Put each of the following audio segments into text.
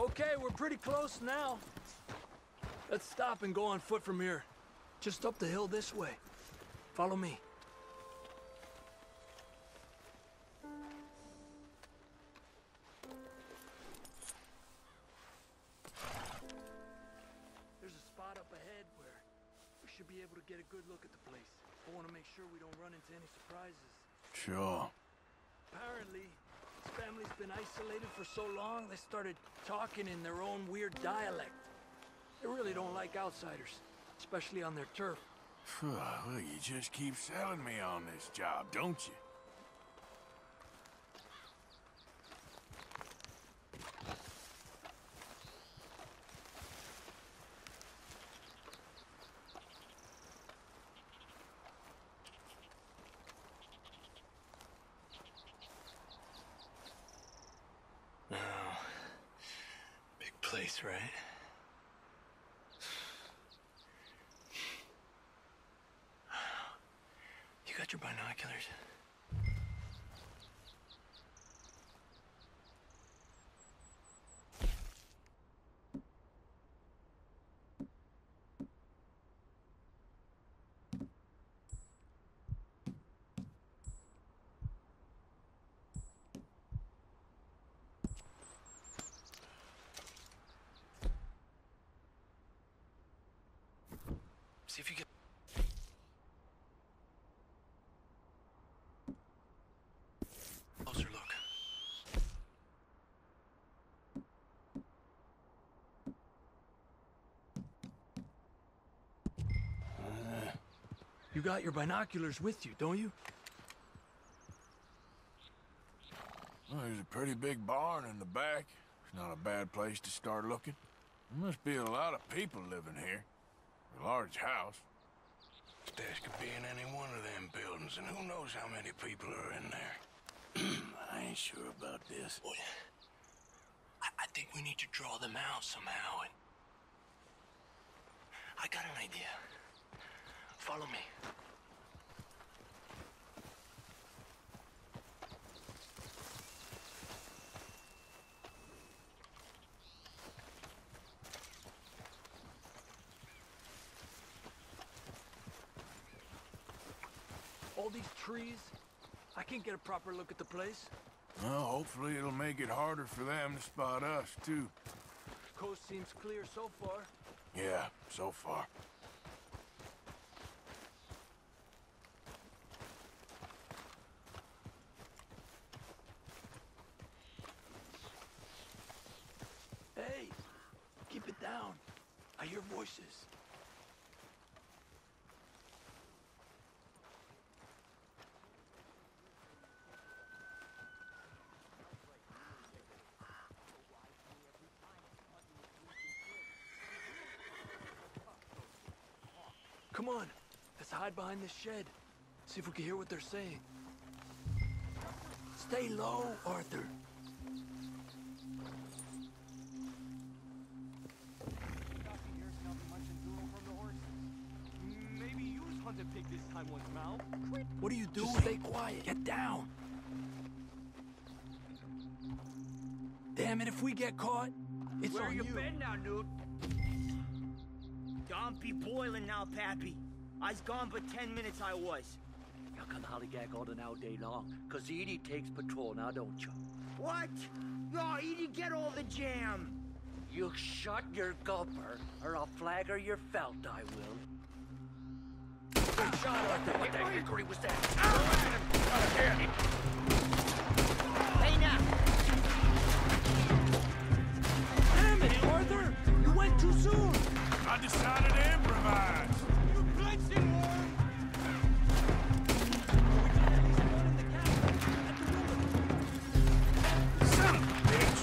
Okay, we're pretty close now. Let's stop and go on foot from here. Just up the hill this way. Follow me. There's a spot up ahead where we should be able to get a good look at the place. I want to make sure we don't run into any surprises. Sure. Apparently, this family's been isolated for so long, they started talking in their own weird dialect. They really don't like outsiders, especially on their turf. Well, you just keep selling me on this job, don't you? Place, right? You got your binoculars? See if you get... closer look. You got your binoculars with you, don't you? Well, there's a pretty big barn in the back. It's not a bad place to start looking. There must be a lot of people living here. A large house. Stash could be in any one of them buildings, and who knows how many people are in there. I ain't sure about this. Boy, I think we need to draw them out somehow. And I got an idea. Follow me. All these trees, I can't get a proper look at the place. Well, hopefully it'll make it harder for them to spot us, too. Coast seems clear so far. Yeah, so far. Hey, keep it down. I hear voices. Come on, let's hide behind this shed. See if we can hear what they're saying. Stay low, Arthur. Maybe you hunt a pig this time once, Mal. What are you doing? Just stay quiet. Get down. Damn it, if we get caught, it's Where on you you. been now, dude? Don't be boiling now, Pappy. I's gone but 10 minutes I was. You can hollygag all the now day long, 'cause Edie takes patrol now, don't you? What? No, Edie, get all the jam. You shut your gulper, or I'll flagger your felt, I will. Good shot, Arthur. What the hickory was that? Hey, now. Damn it, Arthur! You went too soon! I decided to improvise. You blitzing worm. Son of a bitch!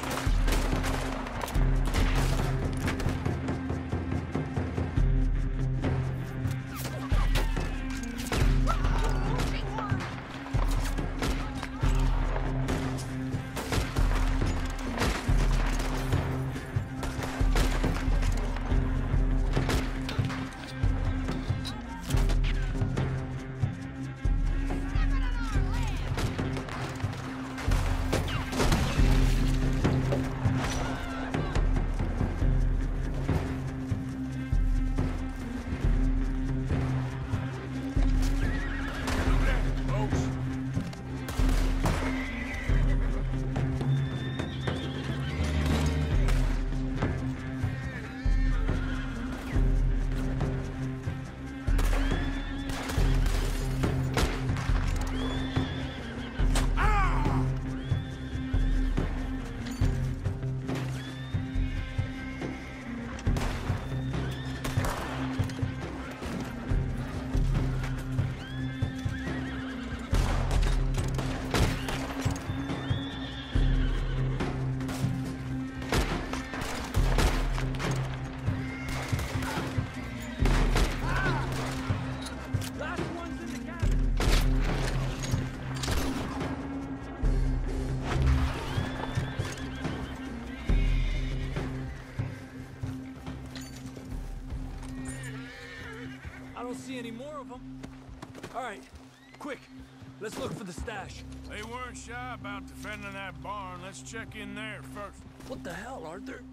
see any more of them. All right, quick. Let's look for the stash. They weren't shy about defending that barn. Let's check in there first. What the hell, Arthur?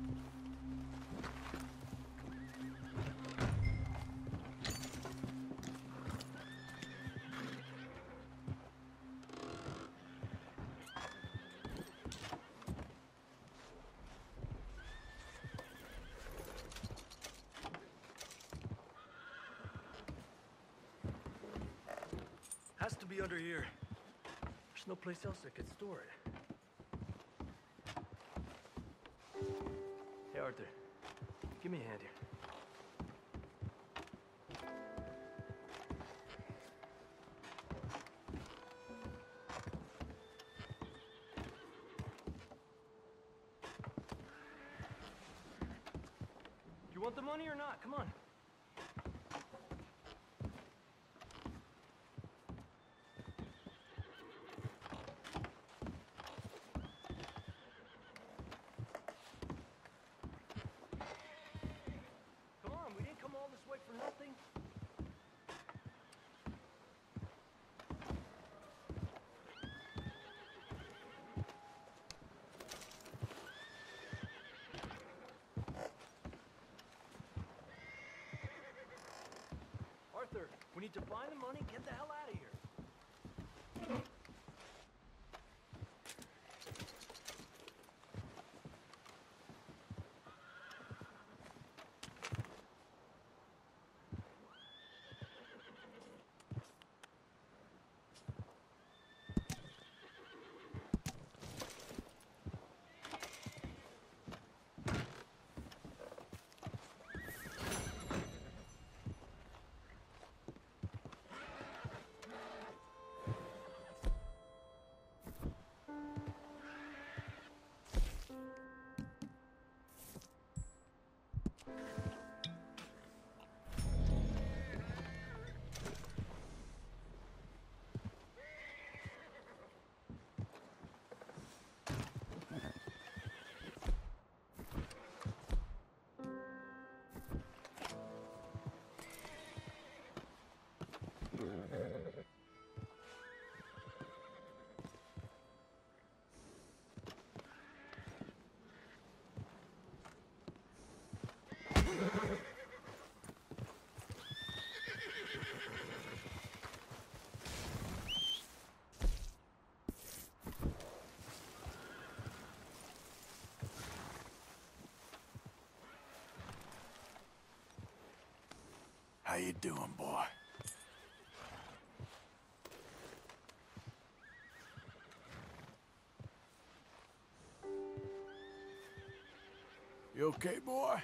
Has to be under here. There's no place else that could store it. Hey, Arthur. Give me a hand here. You want the money or not? Come on. Come on, we didn't come all this way for nothing. Arthur, we need to find the money, get the hell out of here. How you doing, boy? You okay, boy?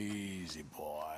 Easy, boy.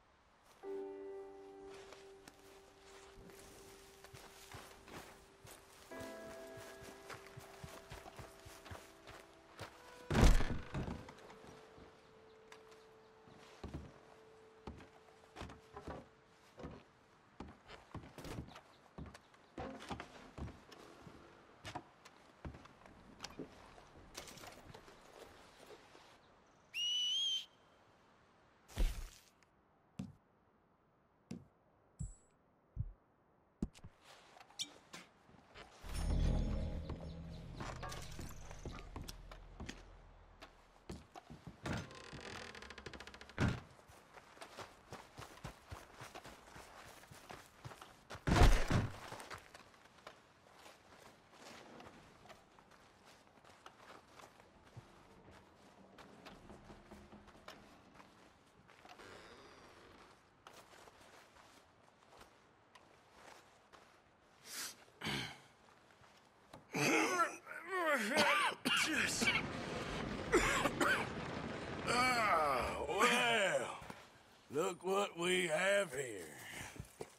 Ah, well, look what we have here.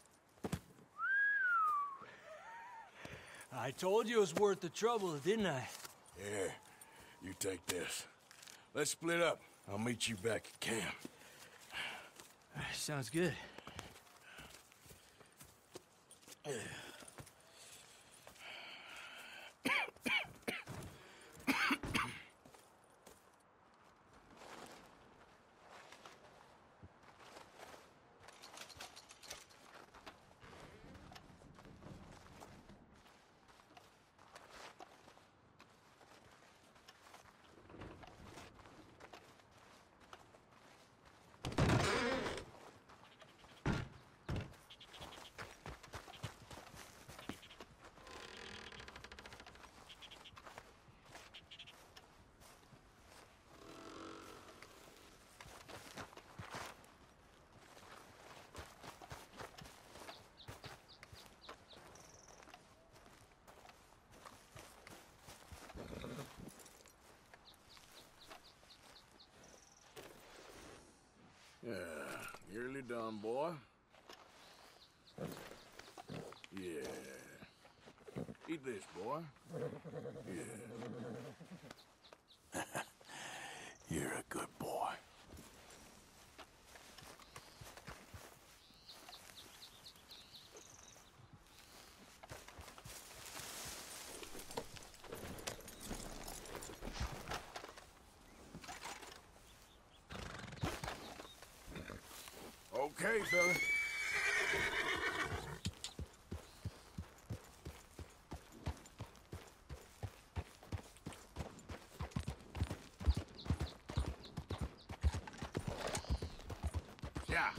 I told you it was worth the trouble, didn't I? Here, you take this. Let's split up. I'll meet you back at camp. Sounds good. Yeah, nearly done, boy. Yeah. Eat this, boy. Yeah. You're a good boy. Okay, fella. Yeah.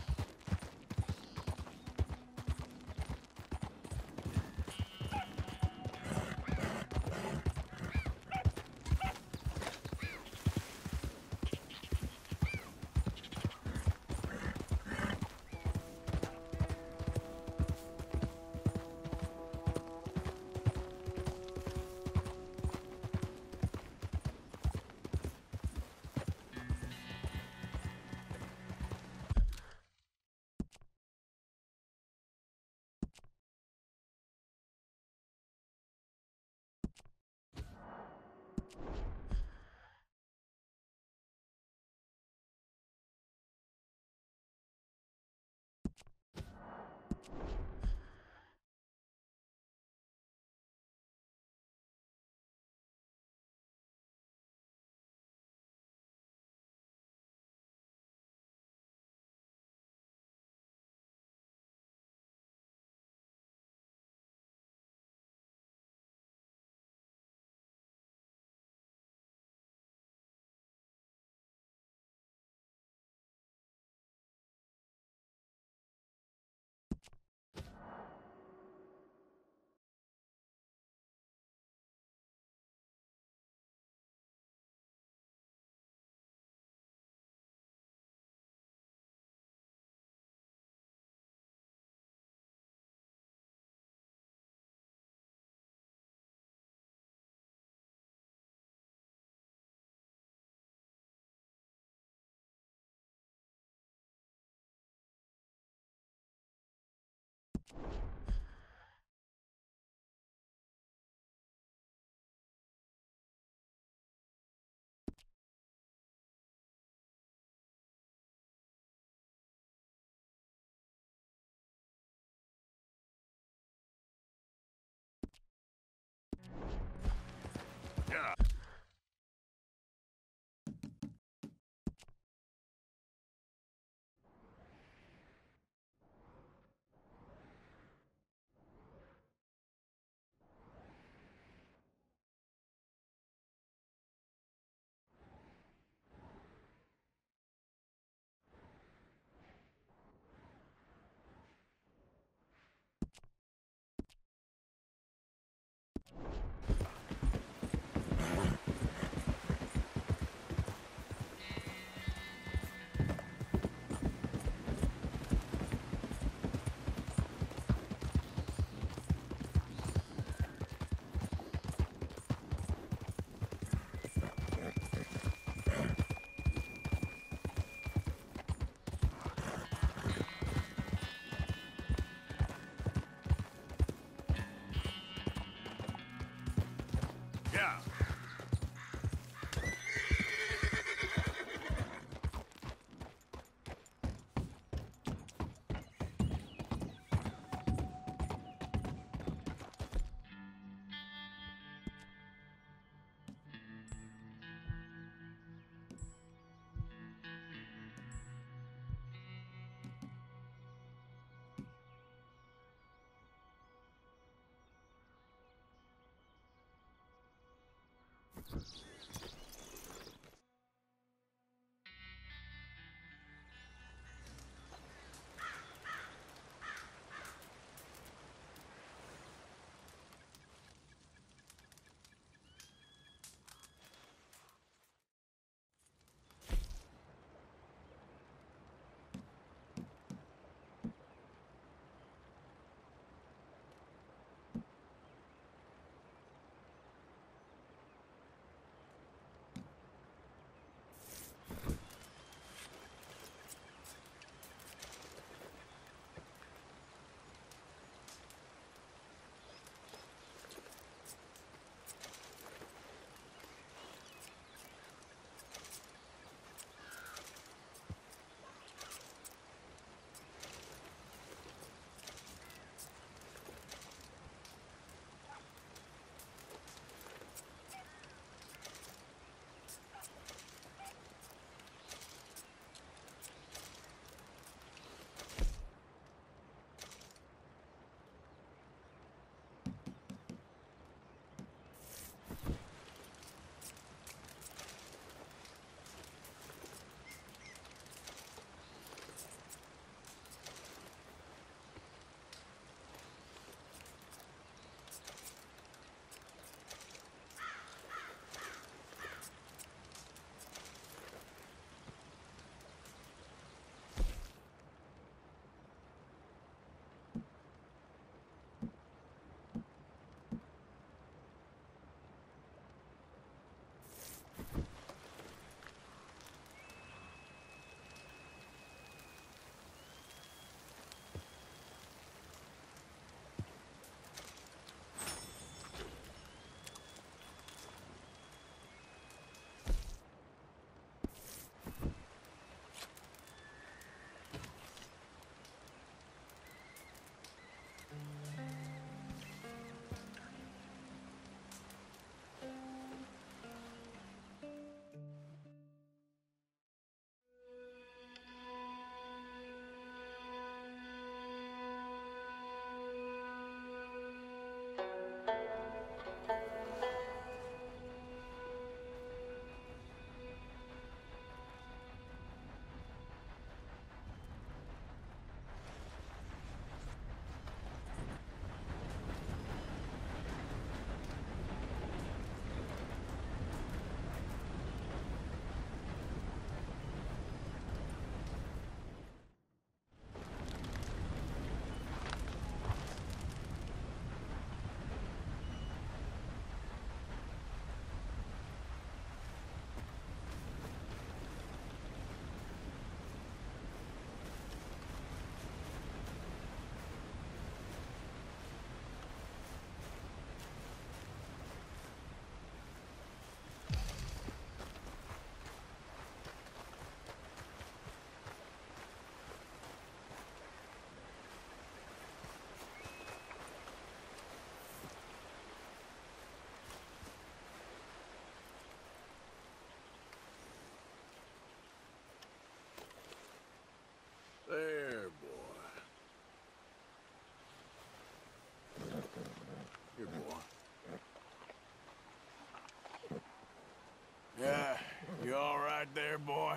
You all right there, boy?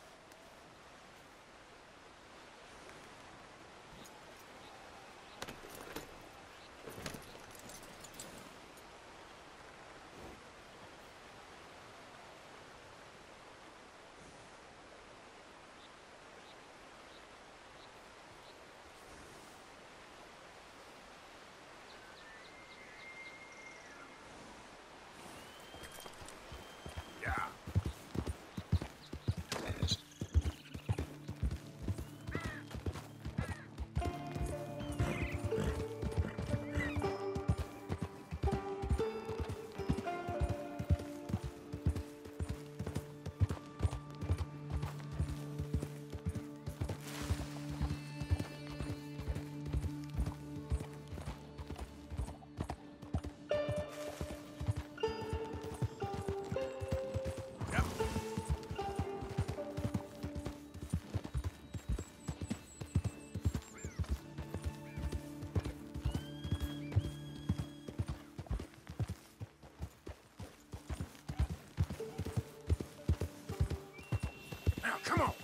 Now, come on.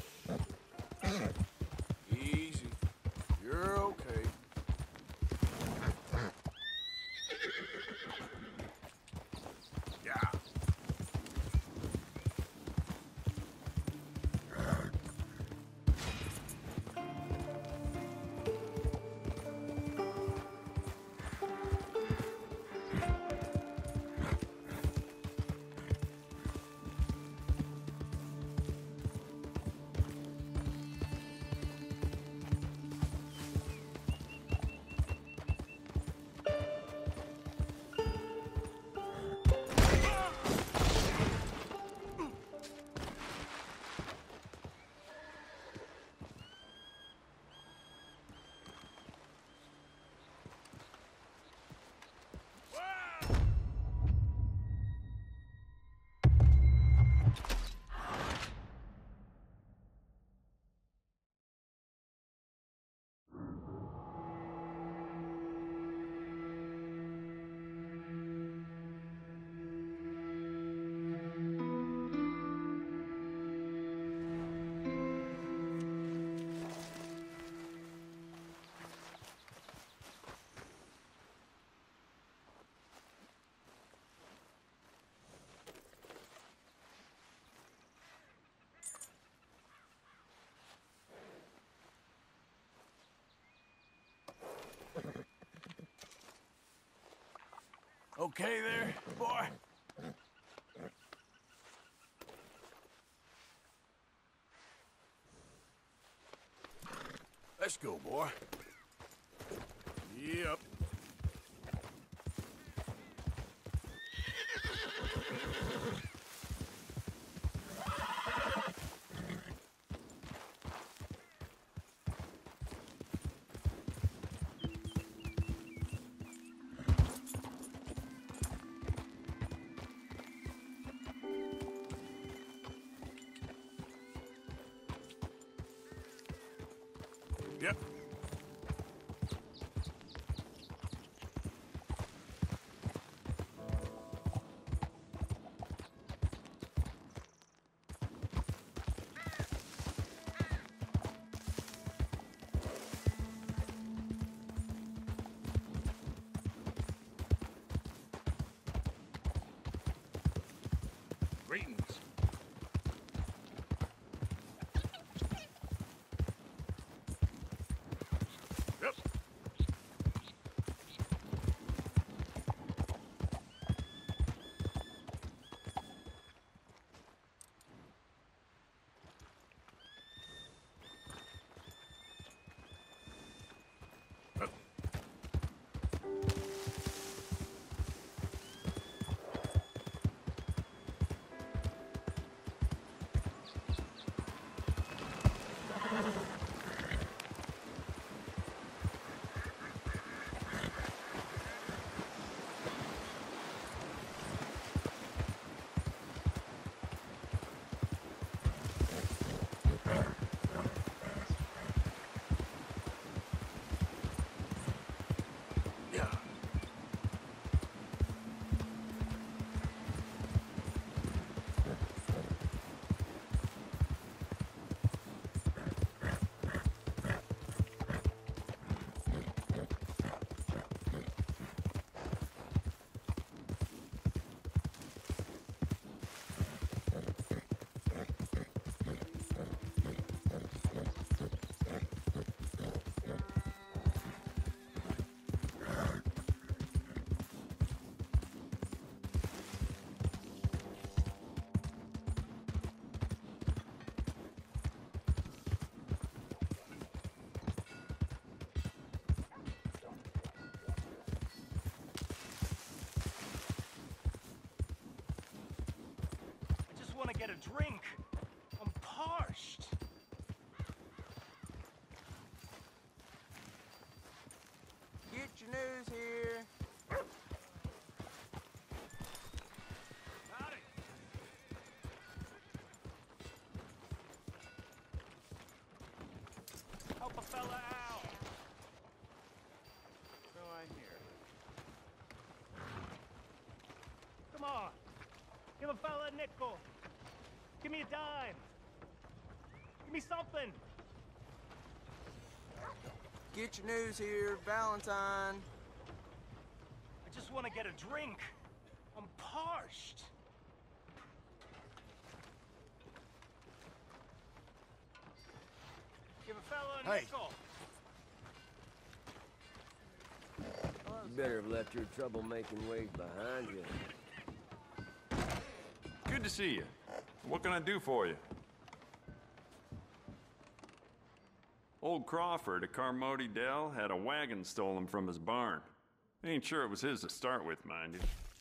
Easy. You're okay. Yeah. Okay there, boy? Let's go, boy. Yep. Yep. Greetings. Yep. drink. I'm parched. Get your news here. Howdy. Help a fella out. So I hear. Come on. Give a fella a nickel. Give me a dime. Give me something. Get your news here, Valentine. I just want to get a drink. I'm parched. Give a fella a Hey. nickel. You better have left your troublemaking ways behind you. Good to see you. What can I do for you? Old Crawford at Carmody Dell had a wagon stolen from his barn. Ain't sure it was his to start with, mind you.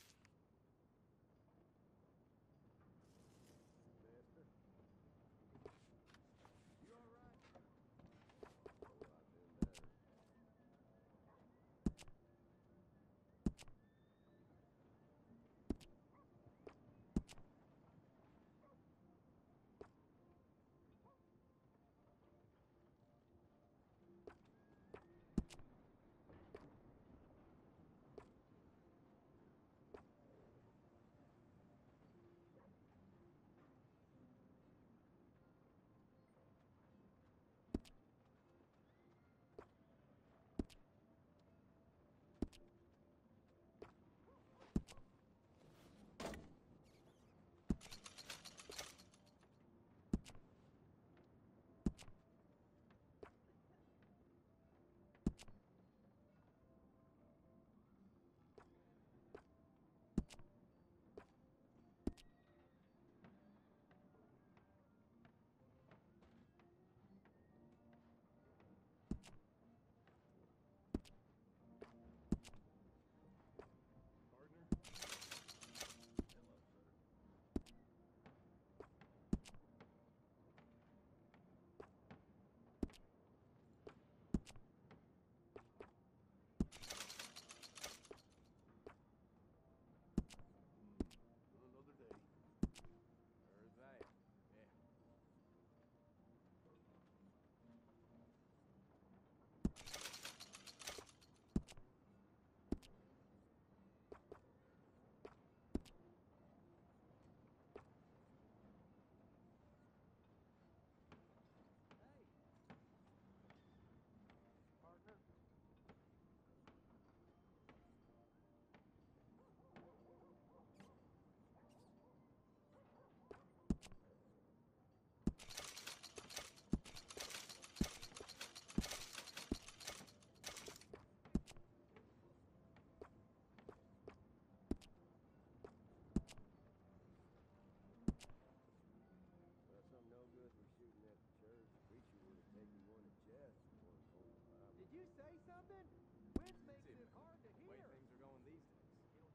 Did you say something? Wind makes it hard to hear. The way things are going these days.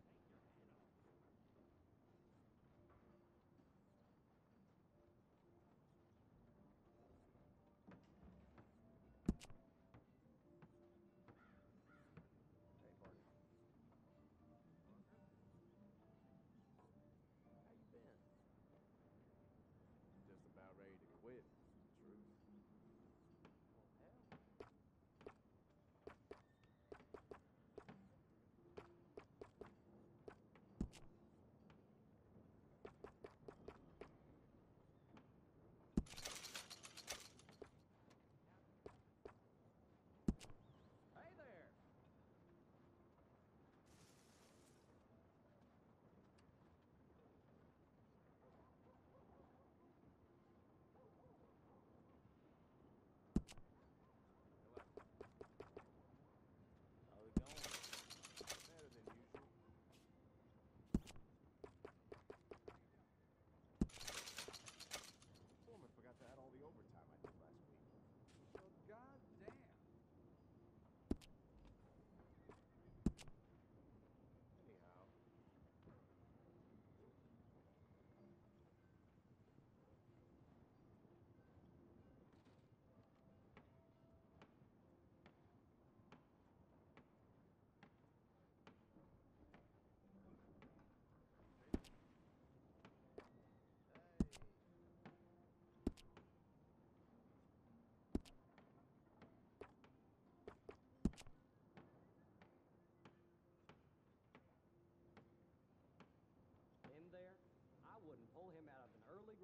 Hey, partner. How you been? Just about ready to quit. Truth. Well, hell.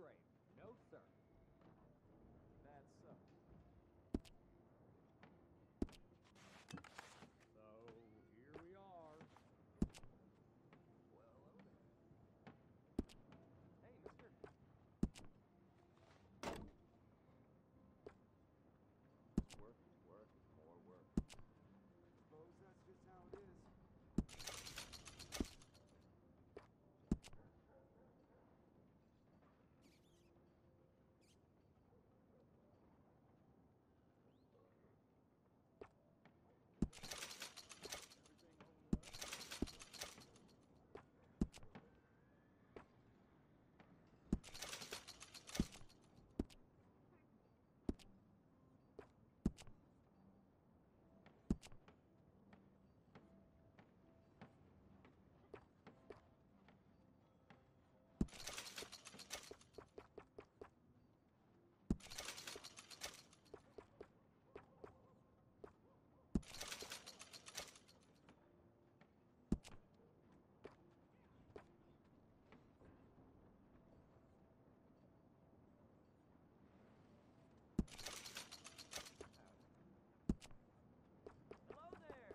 grave. No, sir. That's so. So, here we are. Well, hello there. Hey, mister. Work, work, more work. Suppose that's just how it is. Hello there.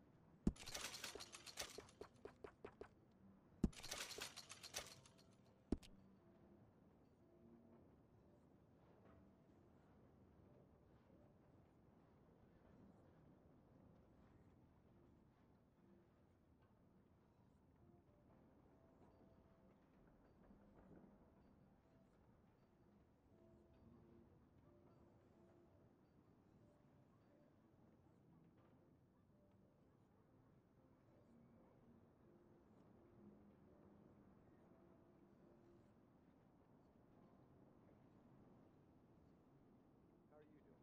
How are you doing?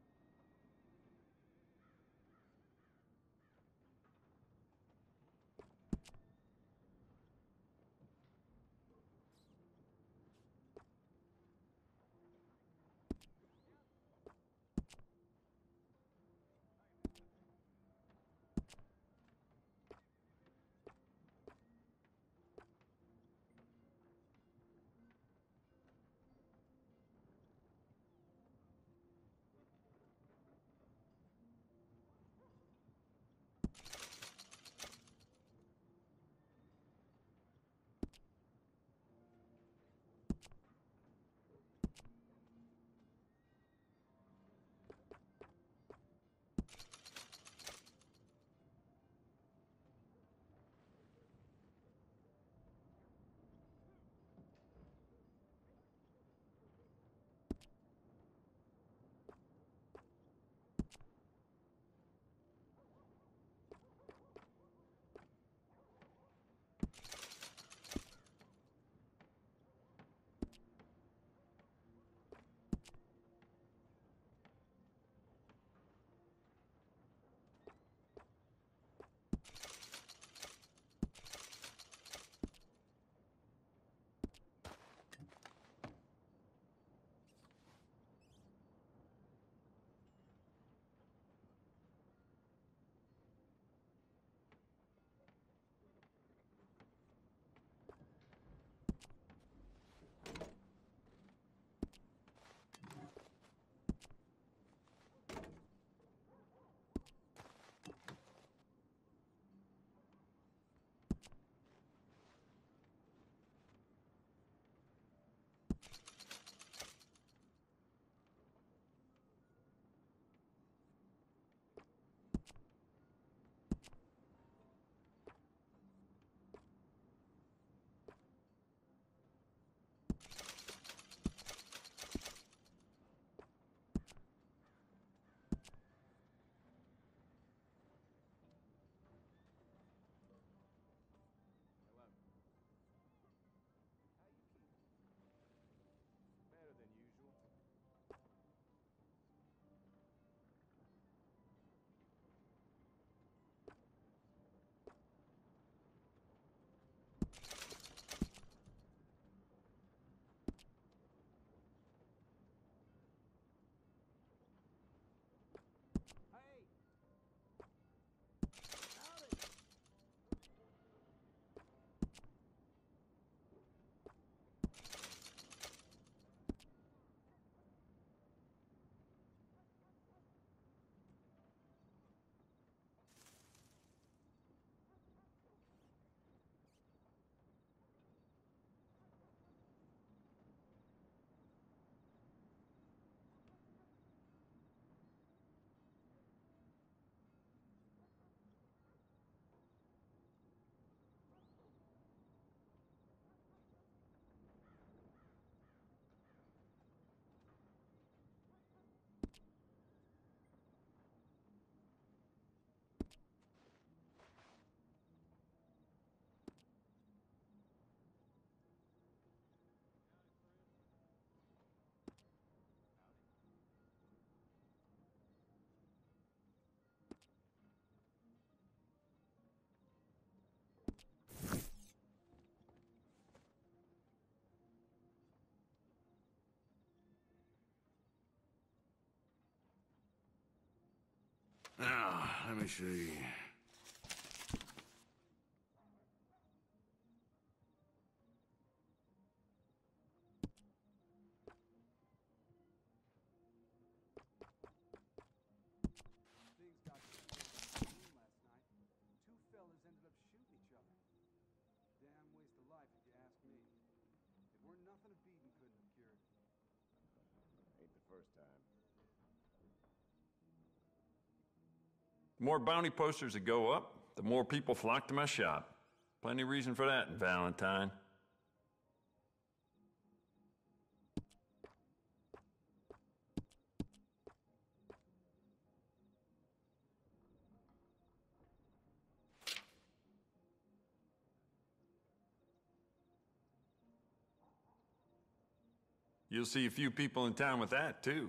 Hello. How you keeping? Better than usual. Let me see. Things got to the last night. Two fellas ended up shooting each other. Damn waste of life, if you ask me. It weren't nothing a beating couldn't have cured. Ain't the first time. The more bounty posters that go up, the more people flock to my shop. Plenty of reason for that in Valentine. You'll see a few people in town with that, too.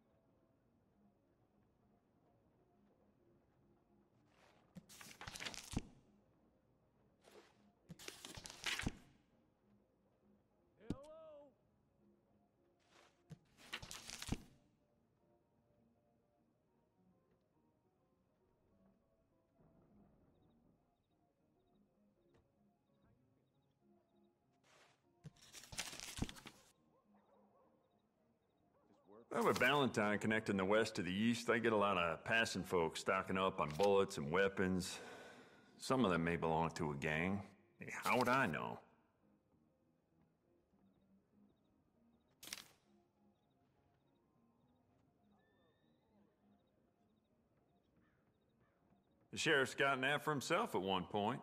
Well, with Valentine connecting the west to the east, I get a lot of passing folks stocking up on bullets and weapons. Some of them may belong to a gang. Hey, how would I know? The sheriff's gotten that for himself at one point.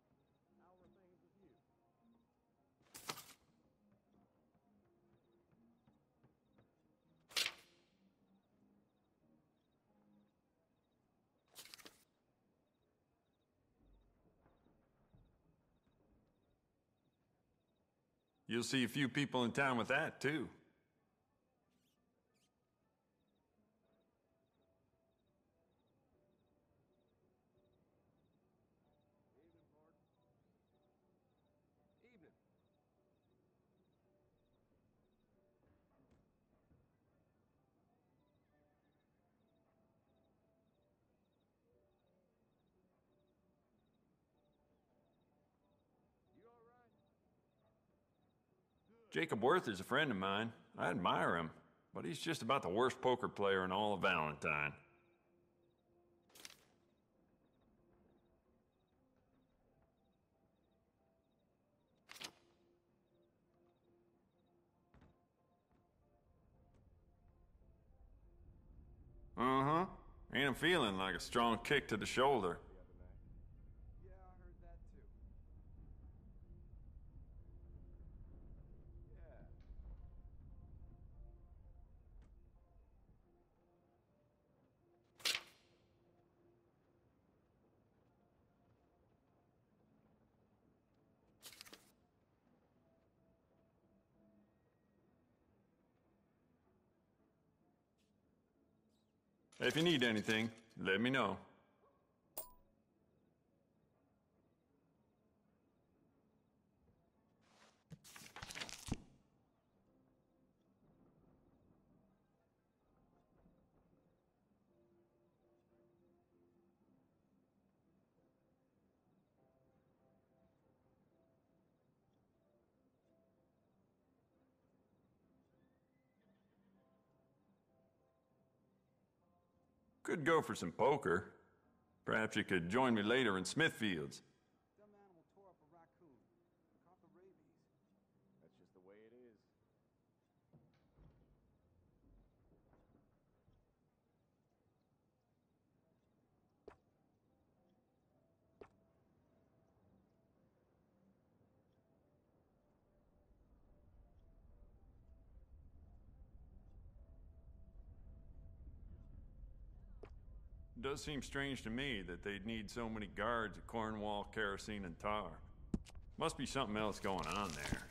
You'll see a few people in town with that, too. Evening. You all right? Jacob Worth is a friend of mine. I admire him, but he's just about the worst poker player in all of Valentine. Uh-huh. Ain't I'm feeling like a strong kick to the shoulder. Yeah, I heard that too. Yeah. If you need anything, let me know. Could go for some poker. Perhaps you could join me later in Smithfields. Dumb animal tore up a raccoon. Caught the rabies. That's just the way it is. It does seem strange to me that they'd need so many guards at Cornwall, Kerosene, and Tar. Must be something else going on there.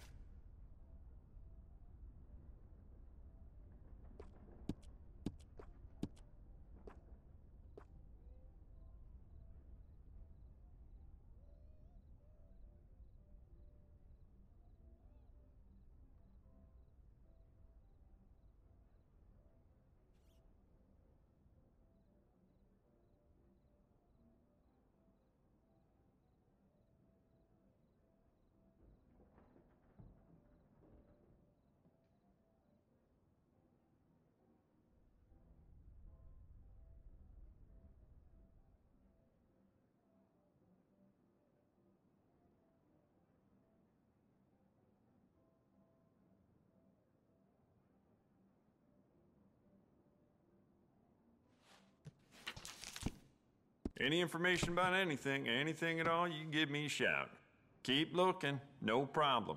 Any information about anything at all, you give me a shout. Keep looking, no problem.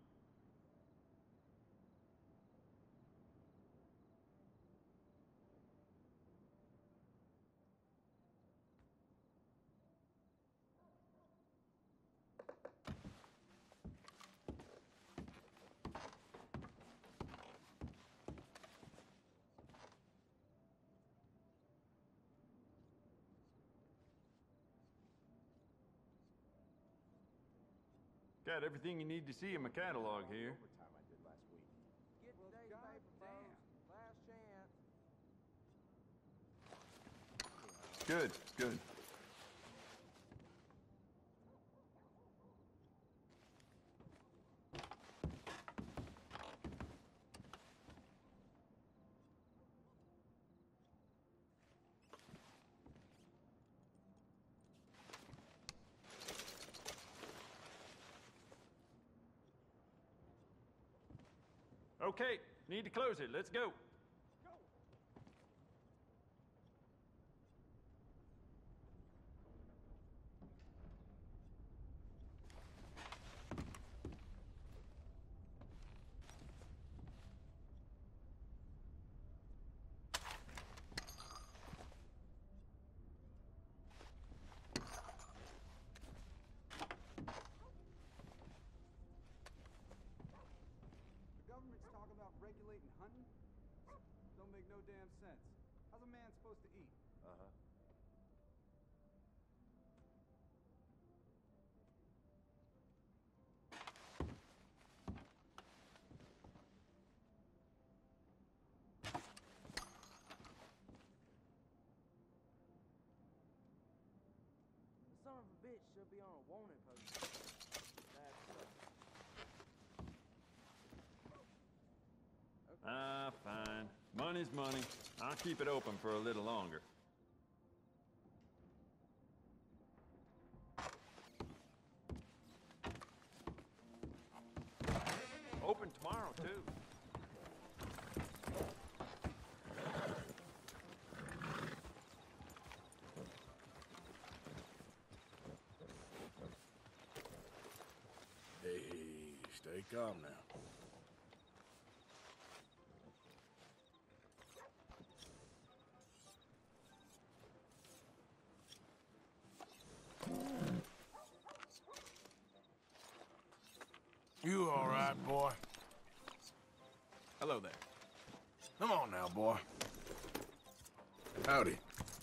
Got everything you need to see in my catalog here. Good, good. Okay, need to close it. Let's go. Government's talking about regulating hunting? Don't make no damn sense. How's a man supposed to eat? Uh-huh. The son of a bitch should be on a wanted post. That's Ah, fine. Money's money. I'll keep it open for a little longer. Open tomorrow, too. Hey, stay calm now. You all right, boy? Hello there. Come on now, boy. Howdy.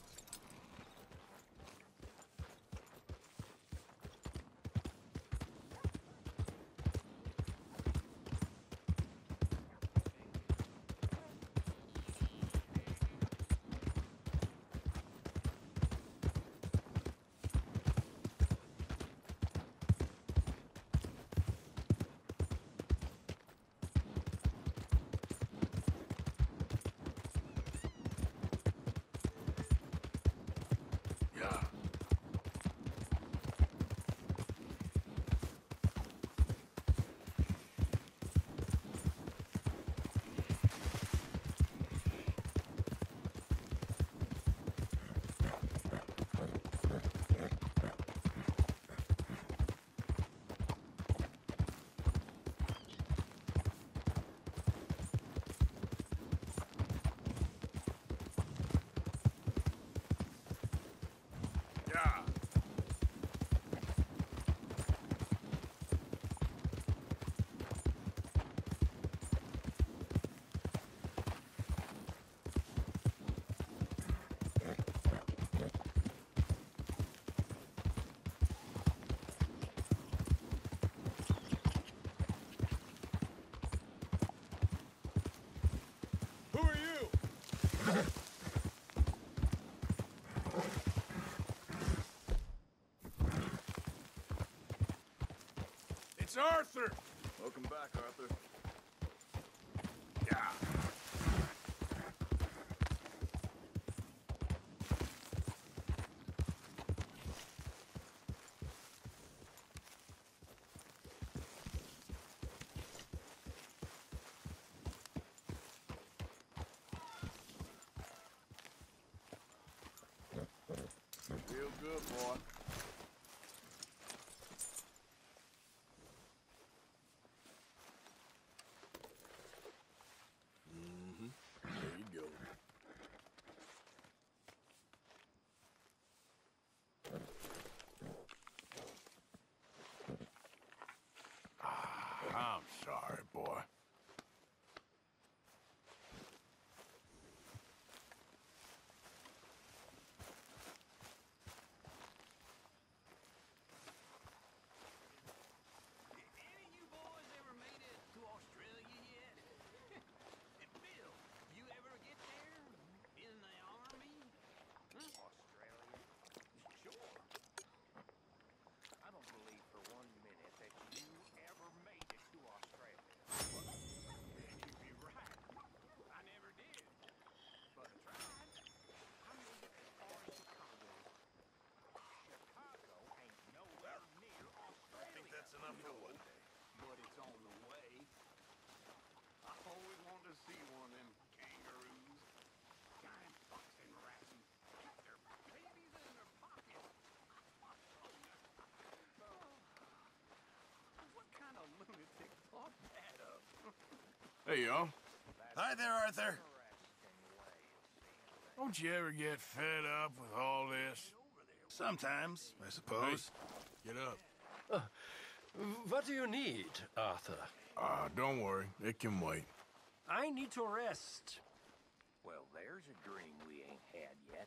It's Arthur! Welcome back, Arthur. Yeah. Real good, boy. There you go. I'm sorry, boy. Any of you boys ever made it to Australia yet? And Bill, you ever get there? In the army? Australia? Sure. I don't believe for 1 minute that you ever made it to Australia. You'd be right. I never did. But I tried. I made it as far as Chicago. Chicago ain't nowhere near Australia. I think that's enough for one day. But it's on the way. I always wanted to see one of them kangaroos. Giant boxing rats and keep their babies in their pockets. What kind of lunatic thought that up? Hey, y'all. Hi there, Arthur. Don't you ever get fed up with all this? Sometimes, I suppose. Get up. What do you need, Arthur? Don't worry. It can wait. I need to rest. Well, there's a dream we ain't had yet.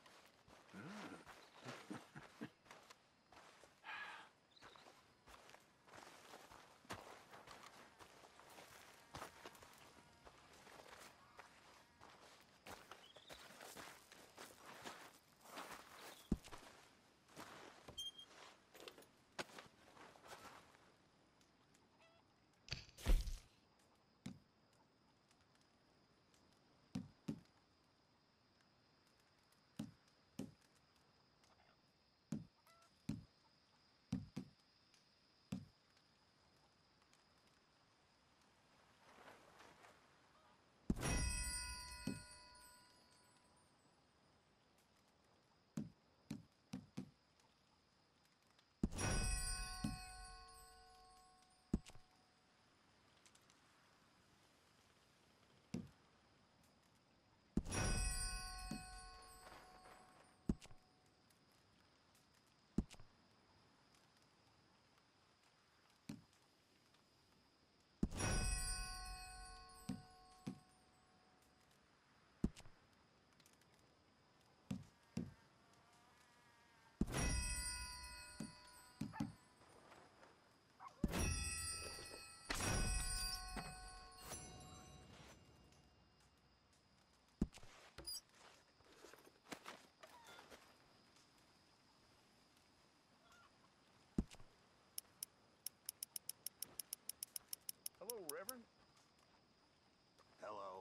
Hello, Reverend. Hello.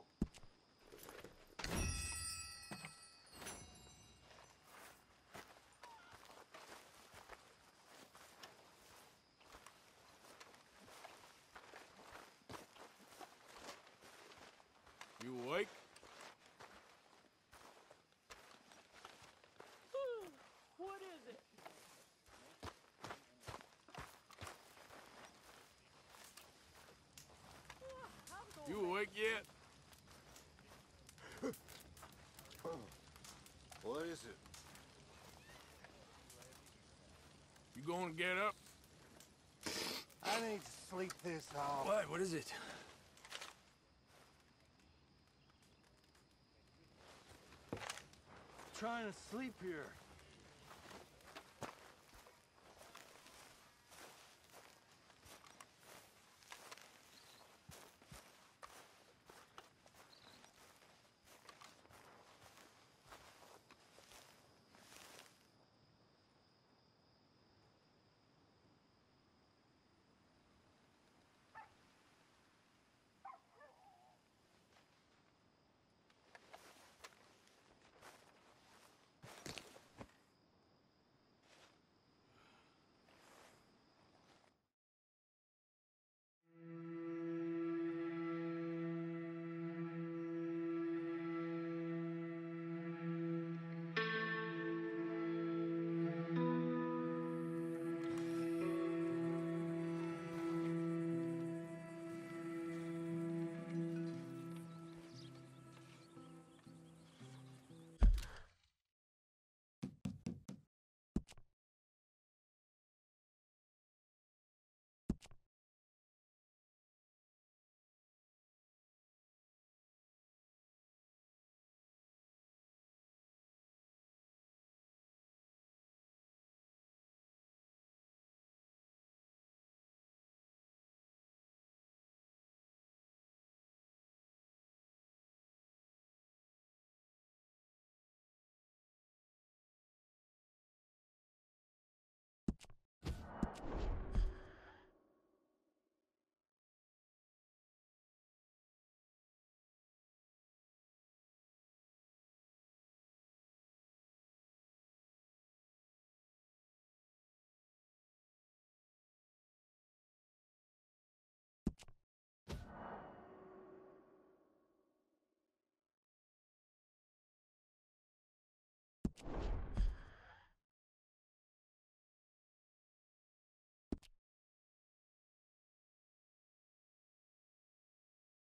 You awake? What is it? You awake yet? What is it? You gonna get up? I need to sleep this off. What? What is it? Trying to sleep here.